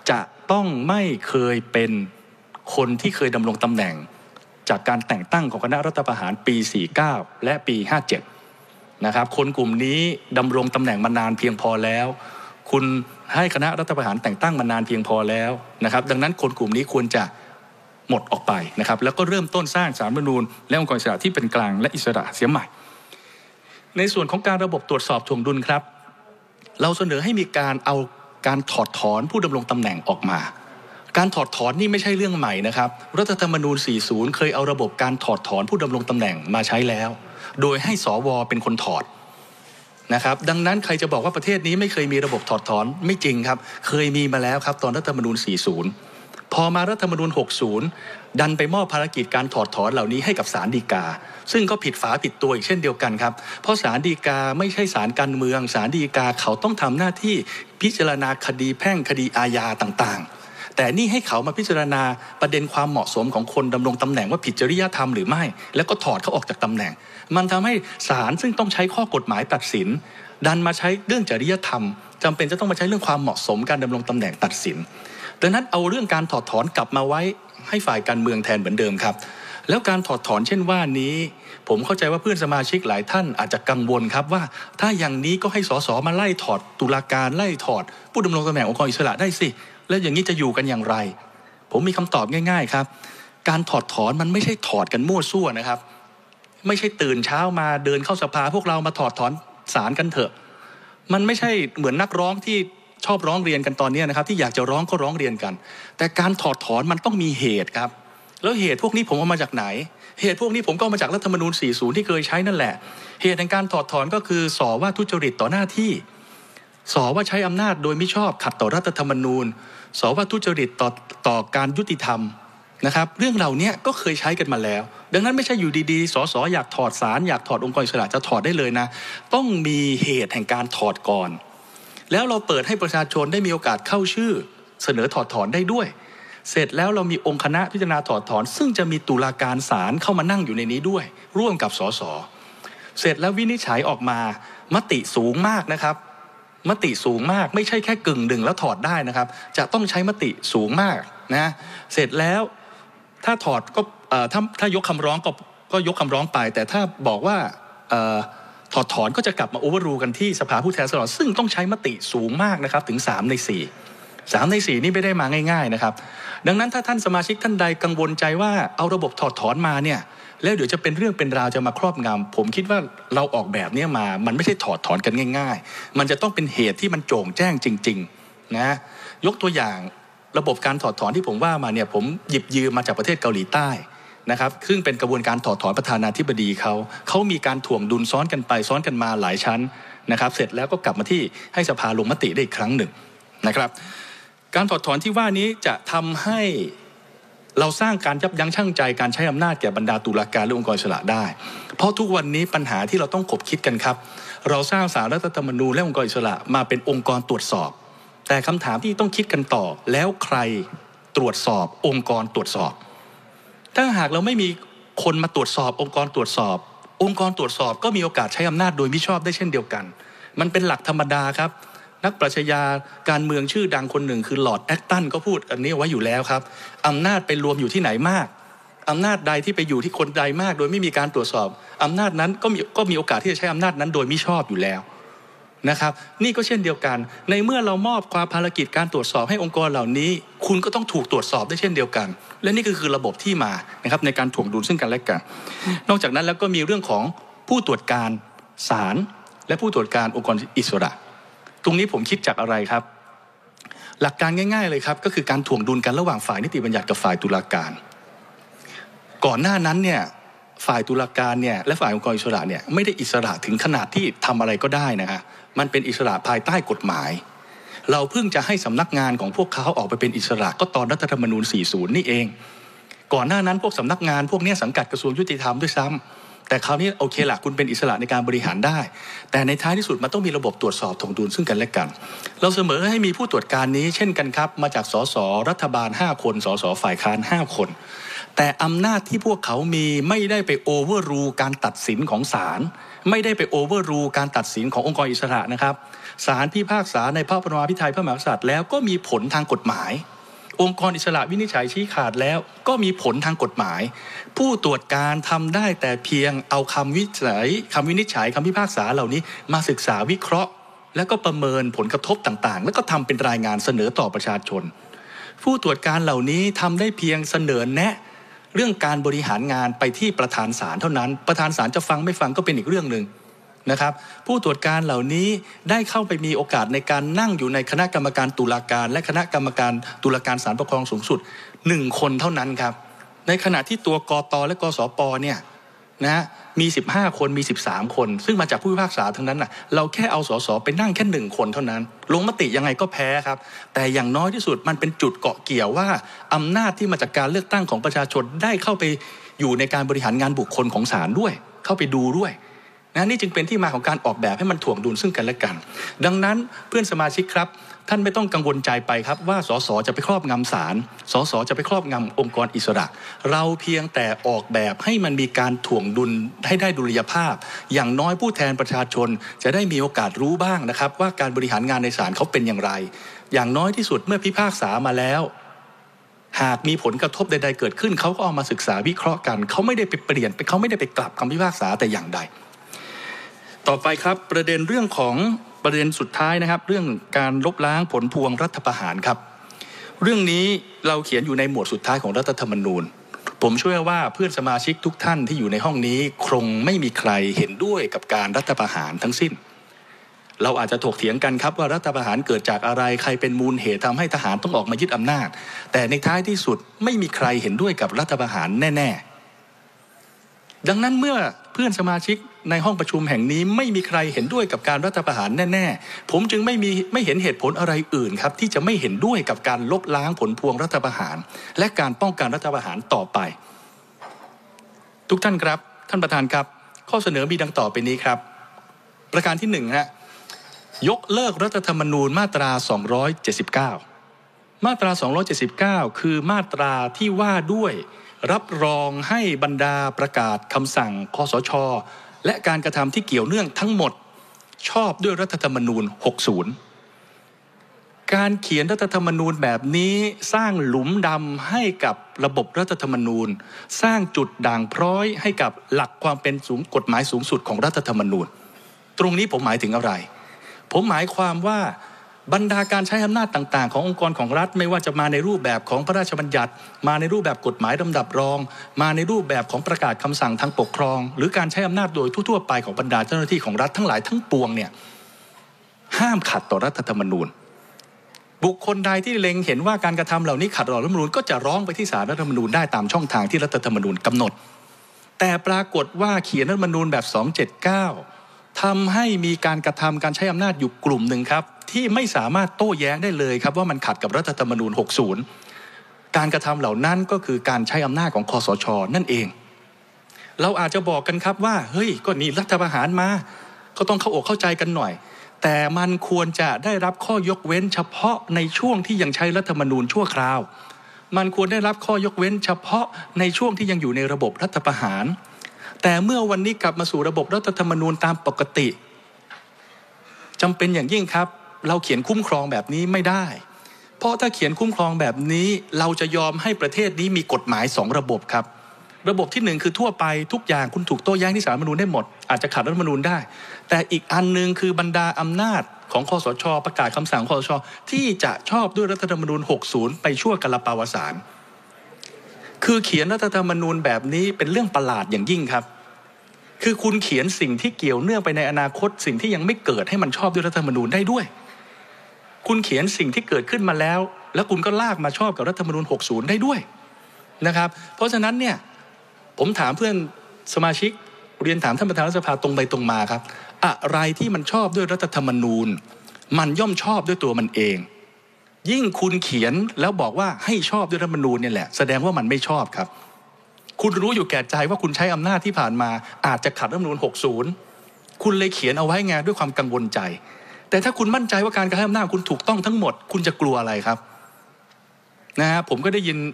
จะต้องไม่เคยเป็นคนที่เคยดำรงตำแหน่งจากการแต่งตั้งของคณะรัฐประหารปีสี่สิบเก้าและปีห้าสิบเจ็ดนะครับคนกลุ่มนี้ดำรงตำแหน่งมานานเพียงพอแล้วคุณให้คณะรัฐประหารแต่งตั้งมานานเพียงพอแล้วนะครับดังนั้นคนกลุ่มนี้ควรจะหมดออกไปนะครับแล้วก็เริ่มต้นสร้างศาลรัฐธรรมนูญและองค์กรอิสระที่เป็นกลางและอิสระเสียใหม่ในส่วนของการระบบตรวจสอบถ่วงดุลครับเราเสนอให้มีการเอาการถอดถอนผู้ดำรงตำแหน่งออกมาการถอดถอนนี่ไม่ใช่เรื่องใหม่นะครับรัฐธรรมนูญสี่สิบเคยเอาระบบการถอดถอนผู้ดำรงตำแหน่งมาใช้แล้วโดยให้สวเป็นคนถอดนะครับดังนั้นใครจะบอกว่าประเทศนี้ไม่เคยมีระบบถอดถอนไม่จริงครับเคยมีมาแล้วครับตอนรัฐธรรมนูญสี่สิบพอมารัฐธรรมนูญหกสิบดันไปมอบภารกิจการถอดถอนเหล่านี้ให้กับศาลฎีกาซึ่งก็ผิดฝาผิดตัวอีกเช่นเดียวกันครับเพราะศาลฎีกาไม่ใช่ศาลการเมืองศาลฎีกาเขาต้องทำหน้าที่พิจารณาคดีแพ่งคดีอาญาต่างๆแต่นี่ให้เขามาพิจารณาประเด็นความเหมาะสมของคนดำรงตำแหน่งว่าผิดจริยธรรมหรือไม่แล้วก็ถอดเขาออกจากตำแหน่งมันทำให้ศาลซึ่งต้องใช้ข้อกฎหมายตัดสินดันมาใช้เรื่องจริยธรรมจำเป็นจะต้องมาใช้เรื่องความเหมาะสมการดำรงตำแหน่งตัดสินดังนั้นเอาเรื่องการถอดถอนกลับมาไว้ให้ฝ่ายการเมืองแทนเหมือนเดิมครับแล้วการถอดถอนเช่นว่านี้ผมเข้าใจว่าเพื่อนสมาชิกหลายท่านอาจจะกังวลครับว่าถ้าอย่างนี้ก็ให้สสมาไล่ถอดตุลาการไล่ถอดผู้ดำรงตำแหน่งองค์กรอิสระได้สิแล้วอย่างนี้จะอยู่กันอย่างไรผมมีคำตอบง่ายๆครับการถอดถอนมันไม่ใช่ถอดกันมั่วซั่วนะครับไม่ใช่ตื่นเช้ามาเดินเข้าสภาพวกเรามาถอดถอนศาลกันเถอะมันไม่ใช่เหมือนนักร้องที่ชอบร้องเรียนกันตอนนี้นะครับที่อยากจะร้องก็ร้องเรียนกันแต่การถอดถอนมันต้องมีเหตุครับแล้วเหตุพวกนี้ผมเอามาจากไหนเหตุพวกนี้ผมก็เอามาจากรัฐธรรมนูญสี่สิบที่เคยใช้นั่นแหละเหตุในการถอดถอนก็คือสอว่าทุจริตต่อหน้าที่สอว่าใช้อำนาจโดยมิชอบขัดต่อรัฐธรรมนูญสอว่าทุจริตต่อต่อการยุติธรรมนะครับเรื่องเหล่านี้ก็เคยใช้กันมาแล้วดังนั้นไม่ใช่อยู่ดีๆสสอยากถอดศาลอยากถอดองค์กรอิสระจะถอดได้เลยนะต้องมีเหตุแห่งการถอดก่อนแล้วเราเปิดให้ประชาชนได้มีโอกาสเข้าชื่อเสนอถอดถอนได้ด้วยเสร็จแล้วเรามีองค์คณะพิจารณาถอดถอนซึ่งจะมีตุลาการศาลเข้ามานั่งอยู่ในนี้ด้วยร่วมกับสสเสร็จแล้ววินิจฉัยออกมามติสูงมากนะครับมติสูงมากไม่ใช่แค่กึ่งหนึ่งแล้วถอดได้นะครับจะต้องใช้มติสูงมากนะเสร็จแล้วถ้าถอดก็ถ้าถ้ายกคำร้องก็ก็ยกคำร้องไปแต่ถ้าบอกว่าถอดถอนก็จะกลับมาโอเวอร์รูกันที่สภาผู้แทนราษฎรซึ่งต้องใช้มติสูงมากนะครับถึงสามในสี่ สามในสี่นี่ไม่ได้มาง่ายๆนะครับดังนั้นถ้าท่านสมาชิกท่านใดกังวลใจว่าเอาระบบถอดถอนมาเนี่ยแล้วเดี๋ยวจะเป็นเรื่องเป็นราวจะมาครอบงำผมคิดว่าเราออกแบบนี้มามันไม่ใช่ถอดถอนกันง่ายๆมันจะต้องเป็นเหตุที่มันโจ่งแจ้งจริงๆนะยกตัวอย่างระบบการถอดถอนที่ผมว่ามาเนี่ยผมหยิบยืมมาจากประเทศเกาหลีใต้นะครับซึ่งเป็นกระบวนการถอดถอนประธานาธิบดีเขาเขามีการถ่วงดุลซ้อนกันไปซ้อนกันมาหลายชั้นนะครับเสร็จแล้วก็กลับมาที่ให้สภาลงมติได้อีกครั้งหนึ่งนะครับการถอดถอนที่ว่านี้จะทำให้เราสร้างการยับยั้งชั่งใจการใช้อำนาจแก่บรรดาตุลาการและองค์กรอิสระได้เพราะทุกวันนี้ปัญหาที่เราต้องขบคิดกันครับเราสร้างศาลรัฐธรรมนูญและองค์กรอิสระมาเป็นองค์กรตรวจสอบแต่คำถามที่ต้องคิดกันต่อแล้วใครตรวจสอบองค์กรตรวจสอบถ้าหากเราไม่มีคนมาตรวจสอบองค์กรตรวจสอบองค์กรตรวจสอบก็มีโอกาสใช้อำนาจโดยมิชอบได้เช่นเดียวกันมันเป็นหลักธรรมดาครับนักปรัชญาการเมืองชื่อดังคนหนึ่งคือลอร์ดแอคตันก็พูดอันนี้ไว้อยู่แล้วครับอำนาจไปรวมอยู่ที่ไหนมากอำนาจใดที่ไปอยู่ที่คนใดมากโดยไม่มีการตรวจสอบอำนาจนั้นก็มีก็มีโอกาสที่จะใช้อำนาจนั้นโดยมิชอบอยู่แล้วนะครับนี่ก็เช่นเดียวกันในเมื่อเรามอบความภารกิจการตรวจสอบให้องค์กรเหล่านี้คุณก็ต้องถูกตรวจสอบได้เช่นเดียวกันและนี่ก็คือระบบที่มานะครับในการถ่วงดุลซึ่งกันและกันนอกจากนั้นแล้วก็มีเรื่องของผู้ตรวจการศาลและผู้ตรวจการองค์กรอิสระตรงนี้ผมคิดจากอะไรครับหลักการง่ายๆเลยครับก็คือการถ่วงดุลกันระหว่างฝ่ายนิติบัญญัติกับฝ่ายตุลาการก่อนหน้านั้นเนี่ยฝ่ายตุลาการเนี่ยและฝ่ายองค์กรอิสระเนี่ยไม่ได้อิสระถึงขนาดที่ทำอะไรก็ได้นะฮะมันเป็นอิสระภายใต้กฎหมายเราเพิ่งจะให้สำนักงานของพวกเขาออกไปเป็นอิสระก็ตอนรัฐธรรมนูญสี่สิบนี่เองก่อนหน้านั้นพวกสำนักงานพวกนี้สังกัดกระทรวงยุติธรรมด้วยซ้ำแต่คราวนี้โอเคละคุณเป็นอิสระในการบริหารได้แต่ในท้ายที่สุดมันต้องมีระบบตรวจสอบถ่วงดุลซึ่งกันและกันเราเสนอให้มีผู้ตรวจการนี้เช่นกันครับมาจากสสรัฐบาลห้าคนสสฝ่ายค้านห้าคนแต่อำนาจที่พวกเขามีไม่ได้ไปโอเวอร์รูการตัดสินของศาลไม่ได้ไปโอเวอร์รูการตัดสินขององค์กรอิสระนะครับศาลพิพากษาในพระบรมพิไทยพระมหากษัตริย์แล้วก็มีผลทางกฎหมายองค์กรอิสระวินิจฉัยชี้ขาดแล้วก็มีผลทางกฎหมายผู้ตรวจการทำได้แต่เพียงเอาคำวิจัยคำวินิจฉัยคำพิพากษาเหล่านี้มาศึกษาวิเคราะห์แล้วก็ประเมินผลกระทบต่างๆแล้วก็ทำเป็นรายงานเสนอต่อประชาชนผู้ตรวจการเหล่านี้ทำได้เพียงเสนอแนะเรื่องการบริหารงานไปที่ประธานศาลเท่านั้นประธานศาลจะฟังไม่ฟังก็เป็นอีกเรื่องหนึ่งนะครับผู้ตรวจการเหล่านี้ได้เข้าไปมีโอกาสในการนั่งอยู่ในคณะกรรมการตุลาการและคณะกรรมการตุลาการศาลปกครองสูงสุดหนึ่งคนเท่านั้นครับในขณะที่ตัวกต.และกสป.เนี่ยนะมีสิบห้าคนมีสิบสามคนซึ่งมาจากผู้พิพากษาทั้งนั้นน่ะเราแค่เอาสสไปนั่งแค่หนึ่งคนเท่านั้นลงมติยังไงก็แพ้ครับแต่อย่างน้อยที่สุดมันเป็นจุดเกาะเกี่ยวว่าอำนาจที่มาจากการเลือกตั้งของประชาชนได้เข้าไปอยู่ในการบริหารงานบุคคลของศาลด้วยเข้าไปดูด้วยนะนี่จึงเป็นที่มาของการออกแบบให้มันถ่วงดุลซึ่งกันและกันดังนั้นเพื่อนสมาชิกครับท่านไม่ต้องกังวลใจไปครับว่าสสจะไปครอบงำศาลสสจะไปครอบงำองค์กรอิสระเราเพียงแต่ออกแบบให้มันมีการถ่วงดุลให้ได้ดุลยภาพอย่างน้อยผู้แทนประชาชนจะได้มีโอกาสรู้บ้างนะครับว่าการบริหารงานในศาลเขาเป็นอย่างไรอย่างน้อยที่สุดเมื่อพิพากษามาแล้วหากมีผลกระทบใดๆเกิดขึ้นเขาก็เอามาศึกษาวิเคราะห์กันเขาไม่ได้ไปเปลี่ยนเขาไม่ได้ไปกลับคำพิพากษาแต่อย่างใดต่อไปครับประเด็นเรื่องของประเด็นสุดท้ายนะครับเรื่องการลบล้างผลพวงรัฐประหารครับเรื่องนี้เราเขียนอยู่ในหมวดสุดท้ายของรัฐธรรมนูญผมเชื่อว่าเพื่อนสมาชิกทุกท่านที่อยู่ในห้องนี้คงไม่มีใครเห็นด้วยกับการรัฐประหารทั้งสิ้นเราอาจจะถกเถียงกันครับว่ารัฐประหารเกิดจากอะไรใครเป็นมูลเหตุทำให้ทหารต้องออกมายึดอำนาจแต่ในท้ายที่สุดไม่มีใครเห็นด้วยกับรัฐประหารแน่ๆดังนั้นเมื่อเพื่อนสมาชิกในห้องประชุมแห่งนี้ไม่มีใครเห็นด้วยกับการรัฐประหารแน่ๆผมจึงไม่มีไม่เห็นเหตุผลอะไรอื่นครับที่จะไม่เห็นด้วยกับการลบล้างผลพวงรัฐประหารและการป้องกันรัฐประหารต่อไปทุกท่านครับท่านประธานครับข้อเสนอมีดังต่อไปนี้ครับประการที่หนึ่งฮะยกเลิกรัฐธรรมนูญมาตราสองร้อยเจ็ดสิบเก้ามาตราสองร้อยเจ็ดสิบเก้าคือมาตราที่ว่าด้วยรับรองให้บรรดาประกาศคำสั่งคสช.และการกระทำที่เกี่ยวเนื่องทั้งหมดชอบด้วยรัฐธรรมนูญหกสิบการเขียนรัฐธรรมนูญแบบนี้สร้างหลุมดำให้กับระบบรัฐธรรมนูญสร้างจุดด่างพร้อยให้กับหลักความเป็นสูงกฎหมายสูงสุดของรัฐธรรมนูญตรงนี้ผมหมายถึงอะไรผมหมายความว่าบรรดาการใช้อำนาจต่างๆขององค์กรของรัฐไม่ว่าจะมาในรูปแบบของพระราชบัญญัติมาในรูปแบบกฎหมายลำดับรองมาในรูปแบบของประกาศคำสั่งทางปกครองหรือการใช้อำนาจโดยทั่วๆไปของบรรดาเจ้าหน้าที่ของรัฐทั้งหลายทั้งปวงเนี่ยห้ามขัดต่อรัฐธรรมนูญบุคคลใดที่เล็งเห็นว่าการกระทำเหล่านี้ขัดต่อรัฐธรรมนูญก็จะร้องไปที่ศาลรัฐธรรมนูญได้ตามช่องทางที่รัฐธรรมนูญกำหนดแต่ปรากฏว่าเขียนรัฐธรรมนูญแบบสองเจ็ดเก้าทำให้มีการกระทำการใช้อำนาจอยู่กลุ่มหนึ่งครับที่ไม่สามารถโต้แย้งได้เลยครับว่ามันขัดกับรัฐธรรมนูญหกสิบการกระทำเหล่านั้นก็คือการใช้อำนาจของคสช.นั่นเองเราอาจจะบอกกันครับว่าเฮ้ยก็นี่รัฐประหารมาก็ต้องเข้าอกเข้าใจกันหน่อยแต่มันควรจะได้รับข้อยกเว้นเฉพาะในช่วงที่ยังใช้รัฐธรรมนูญชั่วคราวมันควรได้รับข้อยกเว้นเฉพาะในช่วงที่ยังอยู่ในระบบรัฐประหารแต่เมื่อวันนี้กลับมาสู่ระบบรัฐธรรมนูญตามปกติจำเป็นอย่างยิ่งครับเราเขียนคุ้มครองแบบนี้ไม่ได้เพราะถ้าเขียนคุ้มครองแบบนี้เราจะยอมให้ประเทศนี้มีกฎหมายสองระบบครับระบบที่หนึ่งคือทั่วไปทุกอย่างคุณถูกโต้แย้งที่ศาลรัฐธรรมนูญได้หมดอาจจะขัดรัฐธรรมนูญได้แต่อีกอันนึงคือบรรดาอำนาจของคสช.ประกาศคำสั่งคสช.ที่จะชอบด้วยรัฐธรรมนูญหกสิบไปชั่วกาลปาวสารคือเขียนรัฐธรรมนูญแบบนี้เป็นเรื่องประหลาดอย่างยิ่งครับคือคุณเขียนสิ่งที่เกี่ยวเนื่องไปในอนาคตสิ่งที่ยังไม่เกิดให้มันชอบด้วยรัฐธรรมนูญได้ด้วยคุณเขียนสิ่งที่เกิดขึ้นมาแล้วแล้วคุณก็ลากมาชอบกับรัฐธรรมนูญหกสิบได้ด้วยนะครับเพราะฉะนั้นเนี่ยผมถามเพื่อนสมาชิกเรียนถามท่านประธานรัฐสภาตรงไปตรงมาครับอะไรที่มันชอบด้วยรัฐธรรมนูญมันย่อมชอบด้วยตัวมันเองยิ่งคุณเขียนแล้วบอกว่าให้ชอบด้วยรัฐธรรมนูญเนี่ยแหละแสดงว่ามันไม่ชอบครับคุณรู้อยู่แก่ใจว่าคุณใช้อำนาจที่ผ่านมาอาจจะขัดรัฐธรรมนูญหกสิบคุณเลยเขียนเอาไว้ไงด้วยความกังวลใจแต่ถ้าคุณมั่นใจว่าการกระทำอำนาจคุณถูกต้องทั้งหมดคุณจะกลัวอะไรครับนะฮะผมก็ได้ยิน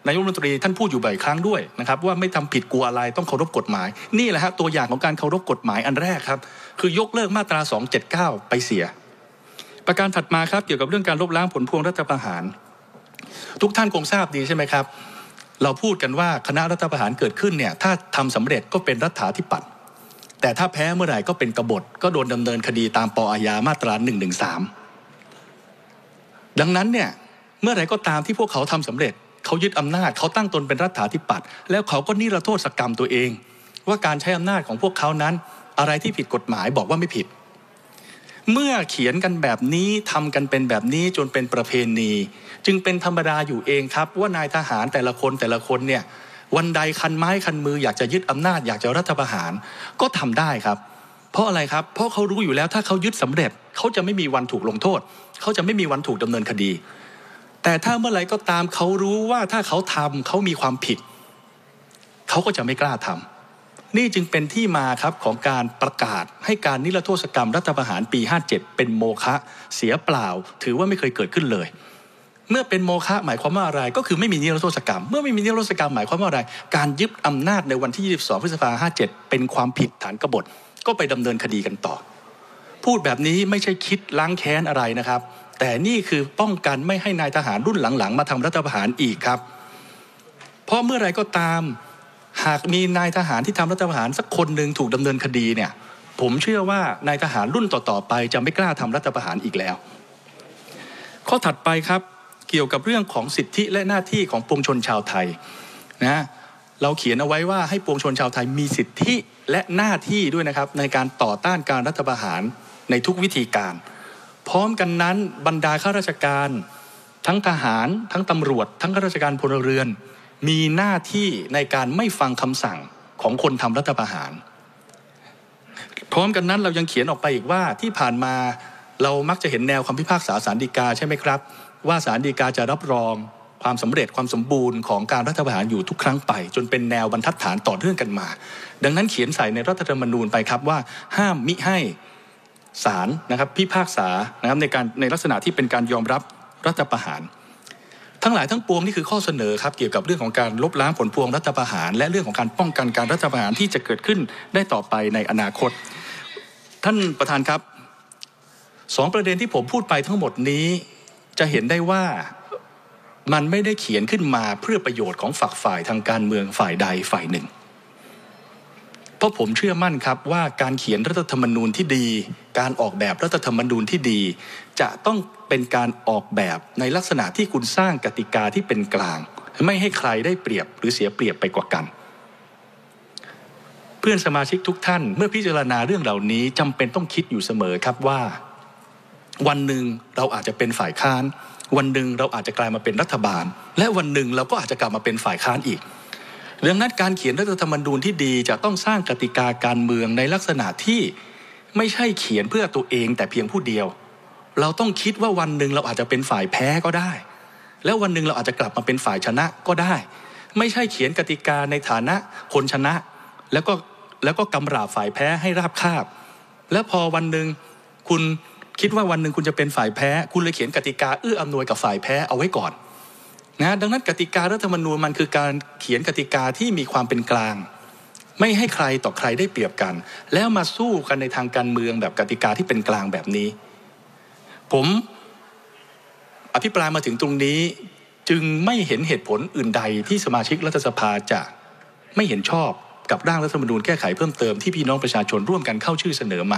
นายกรัฐมนตรีท่านพูดอยู่บ่อยครั้งด้วยนะครับว่าไม่ทำผิดกลัวอะไรต้องเคารพกฎหมายนี่แหละฮะตัวอย่างของการเคารพกฎหมายอันแรกครับคือยกเลิกมาตราสองเจ็ดเก้าไปเสียประการถัดมาครับเกี่ยวกับเรื่องการลบล้างผลพวงรัฐประหารทุกท่านคงทราบดีใช่ไหมครับเราพูดกันว่าคณะรัฐประหารเกิดขึ้นเนี่ยถ้าทำสำเร็จก็เป็นรัฐาธิปัตย์แต่ถ้าแพ้เมื่อไหร่ก็เป็นกบฏก็โดนดำเนินคดีตามป.อาญามาตราหนึ่งหนึ่งสามดังนั้นเนี่ยเมื่อไหร่ก็ตามที่พวกเขาทำสำเร็จเขายึดอำนาจเขาตั้งตนเป็นรัฐาธิปัตย์แล้วเขาก็นิรโทษกรรมตัวเองว่าการใช้อำนาจของพวกเขานั้นอะไรที่ผิดกฎหมายบอกว่าไม่ผิดเมื่อเขียนกันแบบนี้ทำกันเป็นแบบนี้จนเป็นประเพณีจึงเป็นธรรมดาอยู่เองครับว่านายทหารแต่ละคนแต่ละคนเนี่ยวันใดคันไม้คันมืออยากจะยึดอำนาจอยากจะรัฐประหารก็ทำได้ครับเพราะอะไรครับเพราะเขารู้อยู่แล้วถ้าเขายึดสำเร็จเขาจะไม่มีวันถูกลงโทษเขาจะไม่มีวันถูกดำเนินคดีแต่ถ้าเมื่อไหร่ก็ตามเขารู้ว่าถ้าเขาทำเขามีความผิดเขาก็จะไม่กล้าทำนี่จึงเป็นที่มาครับของการประกาศให้การนิรโทษกรรมรัฐประหารปีห้าเจ็ดเป็นโมฆะเสียเปล่าถือว่าไม่เคยเกิดขึ้นเลยเมื่อเป็นโมฆะหมายความว่าอะไรก็คือไม่มีนิรโทษกรรมเมื่อไม่มีนิรโทษกรรมหมายความว่าอะไรการยึดอำนาจในวันที่ยี่สิบสองพฤษภาคมห้าเจ็ดเป็นความผิดฐานกบฏก็ไปดำเนินคดีกันต่อพูดแบบนี้ไม่ใช่คิดล้างแค้นอะไรนะครับแต่นี่คือป้องกันไม่ให้นายทหารรุ่นหลังๆมาทำรัฐประหารอีกครับเพราะเมื่อไรก็ตามหากมีนายทหารที่ทำรัฐประหารสักคนหนึ่งถูกดำเนินคดีเนี่ยผมเชื่อว่านายทหารรุ่นต่อๆไปจะไม่กล้าทำรัฐประหารอีกแล้วข้อถัดไปครับเกี่ยวกับเรื่องของสิทธิและหน้าที่ของปวงชนชาวไทยนะเราเขียนเอาไว้ว่าให้ปวงชนชาวไทยมีสิทธิและหน้าที่ด้วยนะครับในการต่อต้านการรัฐประหารในทุกวิธีการพร้อมกันนั้นบรรดาข้าราชการทั้งทหารทั้งตำรวจทั้งข้าราชการพลเรือนมีหน้าที่ในการไม่ฟังคำสั่งของคนทำรัฐประหารพร้อมกันนั้นเรายังเขียนออกไปอีกว่าที่ผ่านมาเรามักจะเห็นแนวคำพิพากษาศาลฎีกาใช่ไหมครับว่าศาลฎีกาจะรับรองความสำเร็จความสมบูรณ์ของการรัฐประหารอยู่ทุกครั้งไปจนเป็นแนวบรรทัดฐานต่อเนื่องกันมาดังนั้นเขียนใส่ในรัฐธรรมนูญไปครับว่าห้ามมิให้ศาลนะครับพิพากษานะครับในการในลักษณะที่เป็นการยอมรับรัฐประหารทั้งหลายทั้งปวงนี่คือข้อเสนอครับเกี่ยวกับเรื่องของการลบล้างผลพวงรัฐประหารและเรื่องของการป้องกันการรัฐประหารที่จะเกิดขึ้นได้ต่อไปในอนาคตท่านประธานครับสองประเด็นที่ผมพูดไปทั้งหมดนี้จะเห็นได้ว่ามันไม่ได้เขียนขึ้นมาเพื่อประโยชน์ของฝักฝ่ายทางการเมืองฝ่ายใดฝ่ายหนึ่งเพราะผมเชื่อมั่นครับว่าการเขียนรัฐธรรมนูญที่ดีการออกแบบรัฐธรรมนูญที่ดีจะต้องเป็นการออกแบบในลักษณะที่คุณสร้างกติกาที่เป็นกลางไม่ให้ใครได้เปรียบหรือเสียเปรียบไปกว่ากันเพื่อนสมาชิกทุกท่านเมื่อพิจารณาเรื่องเหล่านี้จำเป็นต้องคิดอยู่เสมอครับว่าวันหนึ่งเราอาจจะเป็นฝ่ายค้านวันหนึ่งเราอาจจะกลายมาเป็นรัฐบาลและวันหนึ่งเราก็อาจจะกลับมาเป็นฝ่ายค้านอีกดังนั้นการเขียนรัฐธรรมนูญที่ดีจะต้องสร้างกติกาการเมืองในลักษณะที่ไม่ใช่เขียนเพื่อตัวเองแต่เพียงผู้เดียวเราต้องคิดว่าวันหนึ่งเราอาจจะเป็นฝ่ายแพ้ก็ได้แล้ววันหนึ่งเราอาจจะกลับมาเป็นฝ่ายชนะก็ได้ไม่ใช่เขียนกติกาในฐานะคนชนะแล้วก็แล้วก็กำราบฝ่ายแพ้ให้ราบคาบแล้วพอวันหนึ่งคุณคิดว่าวันหนึ่งคุณจะเป็นฝ่ายแพ้คุณเลยเขียนกติกาเอื้ออำนวยกับฝ่ายแพ้เอาไว้ก่อนนะดังนั้นกติการัฐธรรมนูญมันคือการเขียนกติกาที่มีความเป็นกลางไม่ให้ใครต่อใครได้เปรียบกันแล้วมาสู้กันในทางการเมืองแบบกติกาที่เป็นกลางแบบนี้ผมอภิปรายมาถึงตรงนี้จึงไม่เห็นเหตุผลอื่นใดที่สมาชิกรัฐสภาจะไม่เห็นชอบกับร่างรัฐธรรมนูญแก้ไขเพิ่มเติมที่พี่น้องประชาชนร่วมกันเข้าชื่อเสนอมา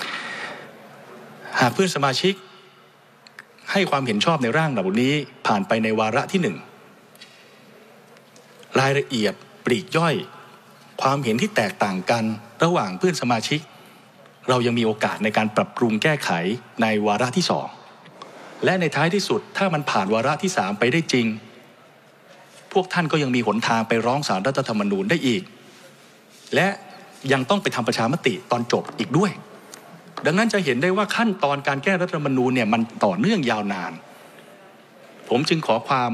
หากเพื่อนสมาชิกให้ความเห็นชอบในร่างเหล่านี้ผ่านไปในวาระที่หนึ่งรายละเอียดปลีกย่อยความเห็นที่แตกต่างกันระหว่างเพื่อนสมาชิกเรายังมีโอกาสในการปรับปรุงแก้ไขในวาระที่สองและในท้ายที่สุดถ้ามันผ่านวาระที่สามไปได้จริงพวกท่านก็ยังมีหนทางไปร้องศาลรัฐธรรมนูญได้อีกและยังต้องไปทำประชามติตอนจบอีกด้วยดังนั้นจะเห็นได้ว่าขั้นตอนการแก้รัฐธรรมนูญเนี่ยมันต่อเนื่องยาวนานผมจึงขอความ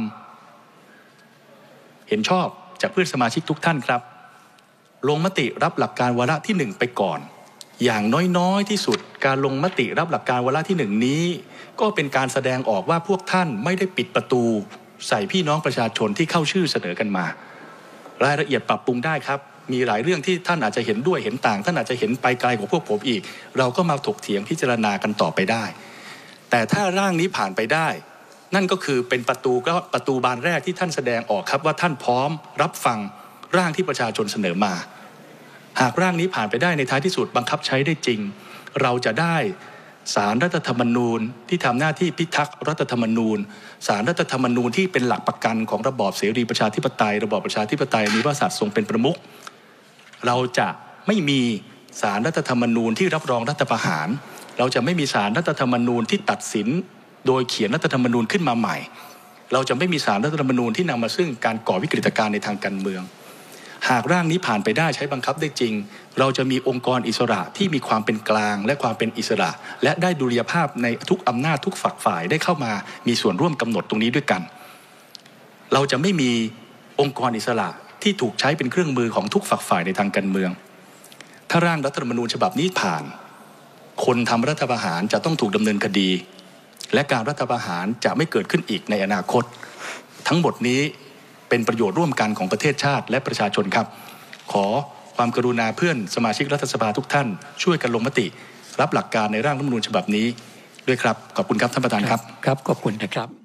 เห็นชอบจากเพื่อนสมาชิกทุกท่านครับลงมติรับหลักการวาระที่หนึ่งไปก่อนอย่างน้อยๆที่สุดการลงมติรับหลักการวาระที่หนึ่งนี้ก็เป็นการแสดงออกว่าพวกท่านไม่ได้ปิดประตูใส่พี่น้องประชาชนที่เข้าชื่อเสนอกันมารายละเอียดปรับปรุงได้ครับมีหลายเรื่องที่ท่านอาจจะเห็นด้วยเห็นต่างท่านอาจจะเห็นไปไกลกว่าพวกผมอีกเราก็มาถกเถียงพิจารณากันต่อไปได้แต่ถ้าร่างนี้ผ่านไปได้นั่นก็คือเป็นประตูก็ประตูบานแรกที่ท่านแสดงออกครับว่าท่านพร้อมรับฟังร่างที่ประชาชนเสนอมาหากร่างนี้ผ่านไปได้ในท้ายที่สุดบังคับใช้ได้จริงเราจะได้ศาลรัฐธรรมนูญที่ทำหน้าที่พิทักษ์รัฐธรรมนูญศาลรัฐธรรมนูญที่เป็นหลักประกันของระบอบเสรีประชาธิปไตยระบอบประชาธิปไตยมีพระมหากษัตริย์ทรงเป็นประมุขเราจะไม่มีศาลรัฐธรรมนูญที่รับรองรัฐประหารเราจะไม่มีศาลรัฐธรรมนูญที่ตัดสินโดยเขียนรัฐธรรมนูญขึ้นมาใหม่เราจะไม่มีศาลรัฐธรรมนูญที่นำมาซึ่งการก่อวิกฤตการณ์ในทางการเมืองหากร่างนี้ผ่านไปได้ใช้บังคับได้จริงเราจะมีองค์กรอิสระที่มีความเป็นกลางและความเป็นอิสระและได้ดุลยภาพในทุกอำนาจทุกฝักฝ่ายได้เข้ามามีส่วนร่วมกำหนดตรงนี้ด้วยกันเราจะไม่มีองค์กรอิสระที่ถูกใช้เป็นเครื่องมือของทุกฝักฝ่ายในทางการเมืองถ้าร่างรัฐธรรมนูญฉบับนี้ผ่านคนทำรัฐประหารจะต้องถูกดำเนินคดีและการรัฐประหารจะไม่เกิดขึ้นอีกในอนาคตทั้งหมดนี้เป็นประโยชน์ร่วมกันของประเทศชาติและประชาชนครับขอความกรุณาเพื่อนสมาชิกรัฐสภาทุกท่านช่วยกันลงมติรับหลักการในร่างรัฐธรรมนูญฉบับนี้ด้วยครับขอบคุณครับท่านประธานครับครับขอบคุณนะครับ